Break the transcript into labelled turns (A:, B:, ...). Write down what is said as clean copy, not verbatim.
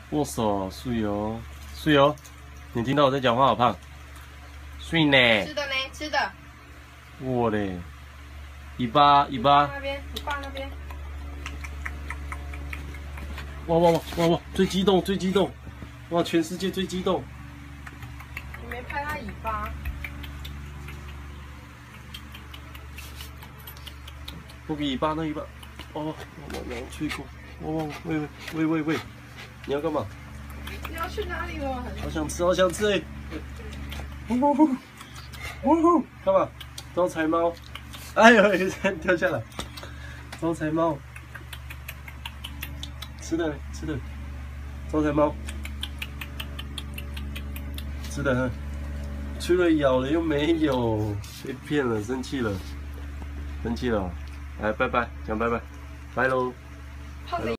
A: 握手，睡哦，睡哦。你听到我在讲话，好胖。睡呢。
B: 吃的呢？吃的。
A: 我嘞，尾巴。
B: 那边，你爸那边。
A: 哇！最激动！哇，全世界最激动。
B: 你没拍它尾巴。
A: 那个尾巴，哦，我吹过。喂，你要干嘛？
B: 你要去哪里了？
A: 好想吃哎！干嘛？招财猫！哎呦，掉下来！招财猫，吃的，招财猫，吃的，吹了咬了又没有，被骗了，生气了，来拜拜，讲拜拜，拜喽。